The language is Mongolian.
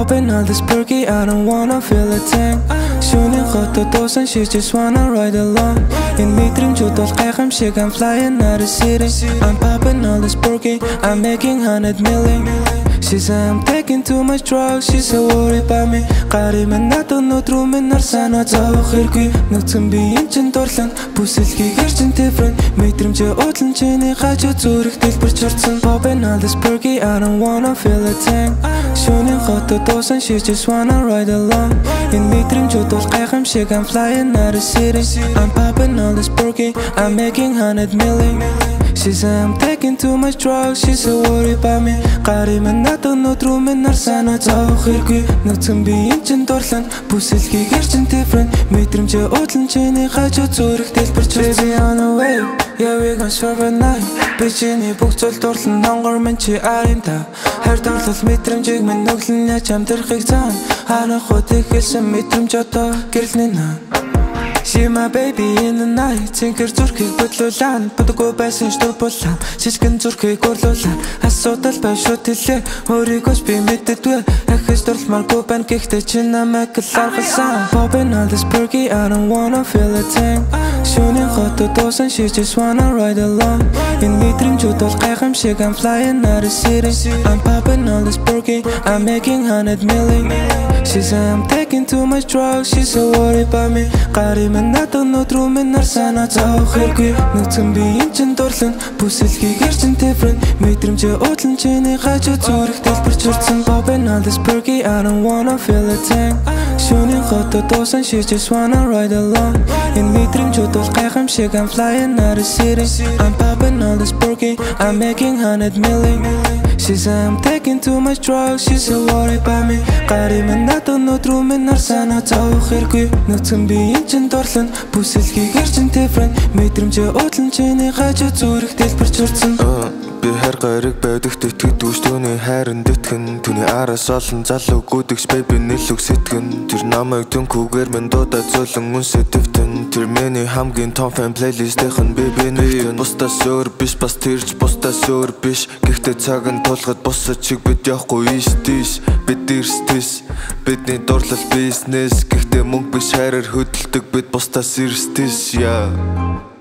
popping all this perky, I don't wanna feel a thing. Shooting hot to toes and she just wanna ride along. In мэдрэмжүүд бол гайхамшиг, I'm flying out of city. I'm popping all this perky, I'm making 100 million. She said I'm taking too much drugs, she's so worried about me. Гарим надад өнөдрөө минь нарсана зовох хэрэггүй. Нүцгэн би энэ чин дурлан бүсэлхийгээр чин different. Мэдрэмжээ удлан чиний хажуу зүрх дэлбэрч орсон. Popping all this perky, I don't wanna feel a thing. Shooting hot to toes and she just wanna ride along. Энэ мэдрэмжүүд бол гайхамшиг, I'm flying out of city. I'm popping all this perky, I'm making 100 million. She said I'm taking too much drugs, she's so worried about me. Гарим надад өнөдрөө минь нарсана зовох хэрэггүй. Нүцгэн би энэ чин дурлан бүсэлхийгээр чин different. Мэдрэмжээ удлан чиний хажуу зүрх дэлбэрч baby on the way, yeah we gon' survive at night. Би чиний бүх зүйл дурлан хонгор минь чи арим та. Хайр дурлал мэдрэмжийг минь нүглэн яаж амьдрахыг цаана. Ханахуд ихэлсэн мэдрэмж одоо гэрэлний наа. She my baby in the night. Цэнхэр зүрхийг бодлуулан бодоггүй байсан шүү булаа. Шишгэн зүрхийг урлуулан асуудал бай шууд хэлээ. Өөрийгөөч би мэддэггүй. Ахиж дурлмааргүй байна гэхдээ чи намайг ларгалсан. Popping all this perky, I don't wanna feel a thing. Shooting hot to toes and she just wanna ride along. Энэ мэдрэмжүүд бол гайхамшиг, I'm flying out of city. I'm popping all this perky, I'm making 100 million. She said I'm taking too much drugs, she's so worried about me. Гарим надад өнөдрөө минь нарсана зовох хэрэггүй. Нүцгэн би энэ чин дурлан бүсэлхийгээр чин different. Мэдрэмжээ удлан чиний хажуу зүрх дэлбэрч орсон. Popping all this perky, I don't wanna feel a thing. Shooting hot to toes and she just wanna ride along. Энэ мэдрэмжүүд бол гайхамшиг, I'm flying out of city. I'm popping all this perky, I'm making 100 million. She said I'm taking too much drugs, she's so worried about me. Гарим надад өнөдрөө минь нарсана зовох хэрэггүй. Нүцгэн би энэ чин дурлан бүсэлхийгээр чин different. Мэдрэмжээ удлан чиний хажуу зүрх дэлбэрч орсон. Би хайр гариг байдагт итгэдэг ш түүний хайранд итгэн. Түүний араас олон залуу гүдэгч baby нэлүг сэтгэн. Тэр намайг түнхүүгээр минь дуудаа зөөлөн үнсээ дэвтэн. Тэр миний хамгийн том fan playlist-ийн baby нэгэн. Бусдаас өөр биш бас тэрч бусдаас өөр биш. Гэхдээ цаг нь тулахад бусад чиг бид явахгүй ийш тийш. Бид эрсдэс бидний дурлал бизнес. Гэхдээ мөнгө биш хайраар хөдөлдөг бид бусдаас эрсдэс яа.